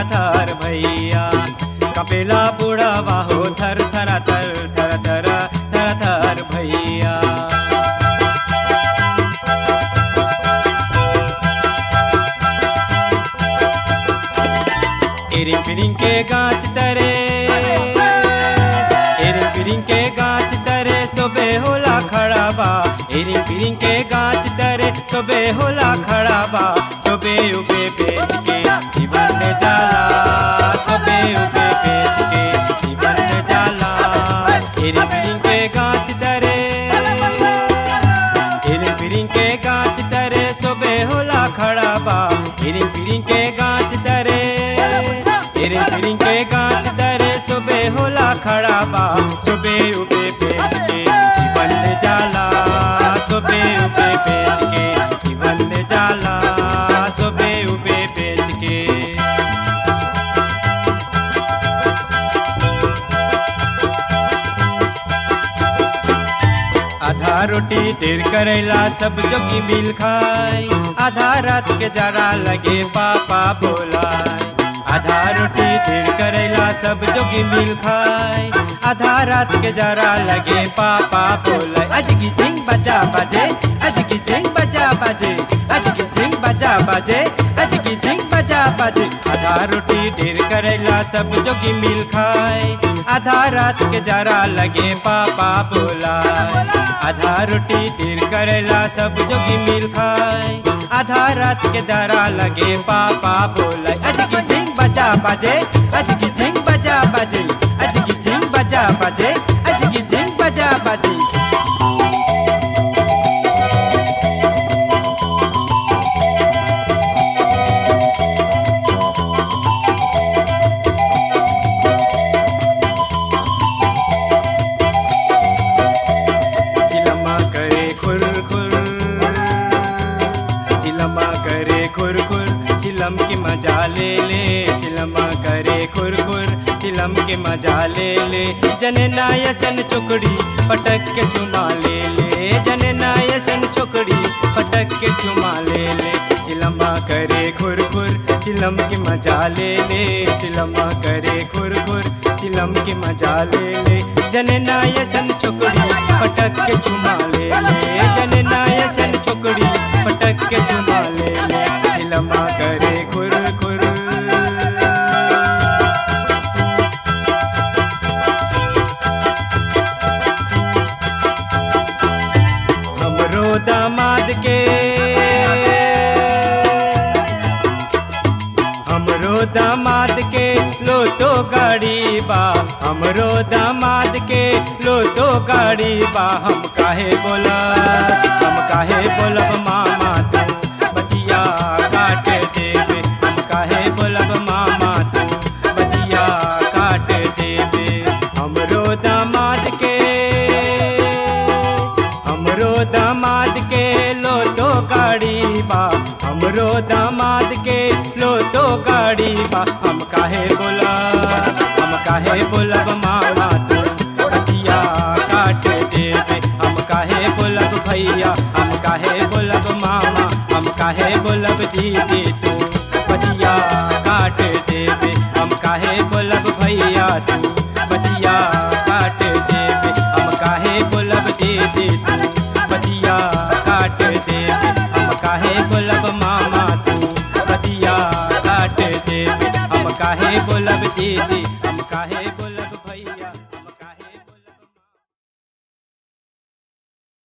थर भैया। कपेला बुढ़ावा हो थर थर थर थर थर थर थर भैया। एरिंग फिरिंग के गाछ तरे, एरिंग फिरिंग के गाछ तरे सोबे होला खड़ा बा। एरिंग फिरिंग के गाछ तरे सोबे होला खड़ा बा। सोबे उबे बेच के जीवन में जाला, सोबे उबे बेच के जीवन में जाला। एरिंग फिरिंग के गाछ तरे, एरिंग फिरिंग के गाछ तरे सोबे होला खड़ा बा। एरिंग फिरिंग के गाछ तरे, एरिंग फिरिंग के गाछ तरे सोबे होला खड़ा बा। सोबे उबे बेच के जीवन में जाला, सोबे उबे बेच के जीवन में जाला, सोबे उबे बेच के। आधा रोटी ढेर करेला सब जोगी मिल खाए। आधा रात के जरा लगे पापा बोलाए। आधा रोटी ढेर करेला सब जोगी मिल खाए। आधा रात के जरा लगे पापा बोले। आज की झिंग बजा बजे, आज की झिंग बजा बजे, आज की झिंग बजा बजे, आज की झिंग बजा बजे। आधा रोटी ढेर करेला सब जोगी मिल खाए। आधा रात के जरा लगे पापा बोलाए। आधा रोटी ढेर करेला सब जोगी मिल खाए। आधा रात के जरा लगे पापा बोले। आज की झिंग बजा बजे, आज की झिंग बजा बजे, आज की झिंग बजा बजे, आज की झिंग बजा बजे। चिलमा करे खुर खुर, चिलमा करे खुर खुर, चिलम की मजा ले ले। चिलमा करे खुर खुर, चिलम के मजा ले ले। जने नायसन चुकड़ी पटक के चुमा ले ले। जने नायसन चुकड़ी पटक के चुमा ले ले। चिलमा करे खुर खुर, चिलम की मजा ले ले। चिलमा करे खुर खुर, चिलम की मजा ले ले। जने नायसन चुकड़ी पटक के चुमा ले ले। जने नायसन चुकड़ी पटक के चुमा ले ले। चिलमा करे खुर खुर। हमरो दामाद के, हमरो दामाद के लोटो गाड़ी बा। हमरो दामाद के लोटो गाड़ी बा। हम काहे बोलब, हम काहे बोलब मामा तू बतिया काट देवे। हम काहे बोलब मामा तू बतिया काट देवे। हमरो दामाद के, हमरो दामाद के लोटो गाड़ी बा। हमरो दामाद के लोटो गाड़ी बा। हम काहे बोलब, हम काहे बोलब मामा तू बतिया काट देवे। हम काहे बोलब भैया, हम काहे बोलब मामा, हम काहे बोलब दीदी तू बतिया काट देवे। हम काहे बोलब भैया तू बतिया काट देवे। हम काहे बोलब दीदी तू बतिया काट देवे। हम काहे बोलब मामा तू बतिया काट देवे। हम काहे बोलब दीदी, हम काहे बोलब